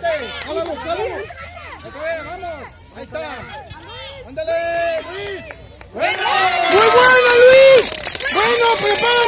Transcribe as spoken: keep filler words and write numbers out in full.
Vente, jálalo, jálalo. Otra vez, vamos. Ahí está. Ándale, Luis. Bueno. Muy bueno, Luis. Bueno, prepara.